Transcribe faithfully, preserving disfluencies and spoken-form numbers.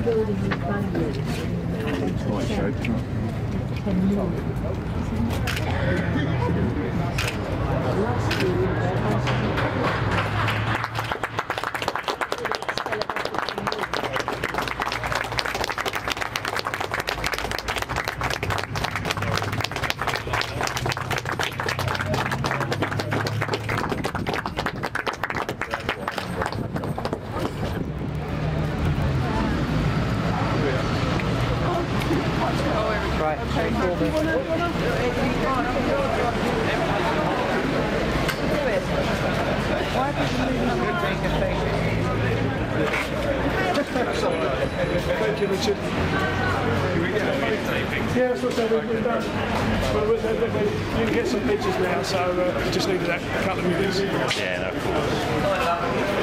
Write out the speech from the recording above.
building with value. Quite showed. ten million. Last year, Right, okay, cool. Why did you make a face? Thank you, Richard. Yeah, that's what we've we've done. Well, we, we, you can get some pictures now, so uh, we just needed that couple of minutes. Yeah, no, of course.